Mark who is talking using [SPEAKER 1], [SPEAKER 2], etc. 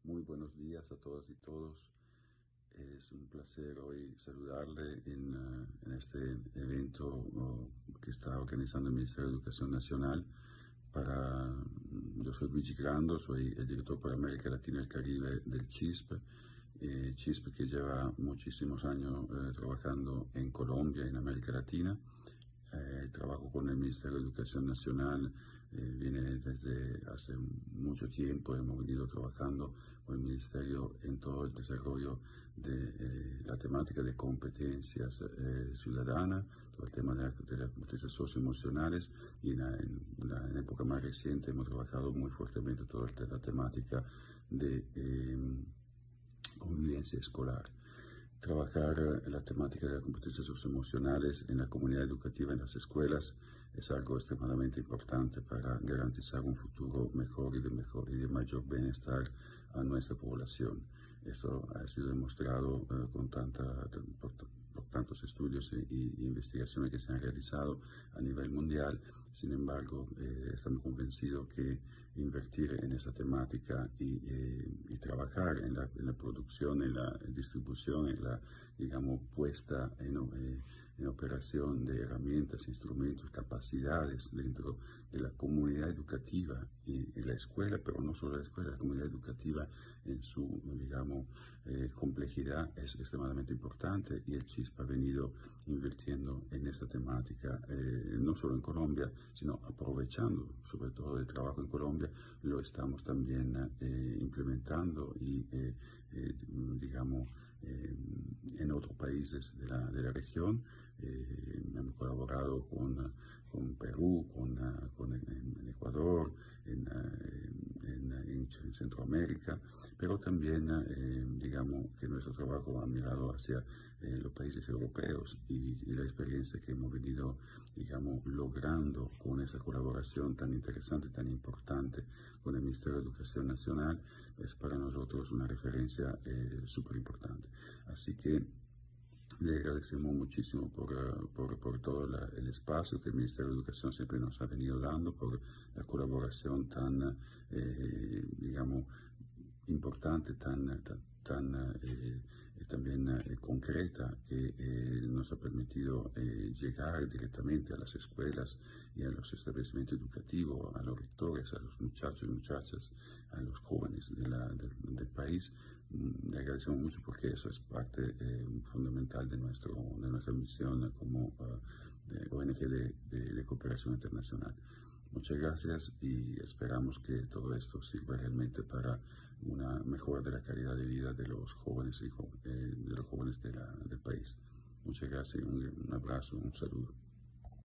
[SPEAKER 1] Muy buenos días a todas y todos. Es un placer hoy saludarle en este evento que está organizando el Ministerio de Educación Nacional. Yo soy Luigi Grando, soy el director para América Latina y el Caribe del CHISP. CHISP que lleva muchísimos años trabajando en Colombia y en América Latina. El trabajo con el Ministerio de Educación Nacional viene desde hace mucho tiempo. Hemos venido trabajando con el Ministerio en todo el desarrollo de la temática de competencias ciudadanas, todo el tema de las competencias socioemocionales, y en la época más reciente hemos trabajado muy fuertemente toda la temática de convivencia escolar. Trabajar la temática de las competencias socioemocionales en la comunidad educativa, en las escuelas, es algo extremadamente importante para garantizar un futuro mejor y de mayor bienestar a nuestra población. Esto ha sido demostrado por tantos estudios y investigaciones que se han realizado a nivel mundial. Sin embargo, estamos convencidos que invertir en esa temática y trabajar en la producción, en la distribución, en la, digamos, puesta en operación de herramientas, instrumentos, capacidades dentro de la comunidad educativa y la escuela, pero no solo la escuela, la comunidad educativa en su, digamos, complejidad es extremadamente importante, y el CHISP ha venido invirtiendo en esta temática, no solo en Colombia, sino aprovechando sobre todo el trabajo en Colombia, lo estamos también implementando y, digamos, en otros países de la región. Hemos colaborado con Perú, en Ecuador, en Centroamérica, pero también, digamos, que nuestro trabajo ha mirado hacia los países europeos, y la experiencia que hemos venido, digamos, logrando con esa colaboración tan interesante, tan importante con el Ministerio de Educación Nacional, es para nosotros una referencia súper importante. Así que le agradecemos muchísimo por todo el espacio que el Ministerio de Educación siempre nos ha venido dando, por la colaboración tan, digamos, importante, también concreta, que nos ha permitido llegar directamente a las escuelas y a los establecimientos educativos, a los rectores, a los muchachos y muchachas, a los jóvenes del país. Le agradecemos mucho porque eso es parte fundamental de nuestra misión como ONG de cooperación internacional. Muchas gracias, y esperamos que todo esto sirva realmente para una mejora de la calidad de vida de los jóvenes del país. Muchas gracias, un abrazo, un saludo.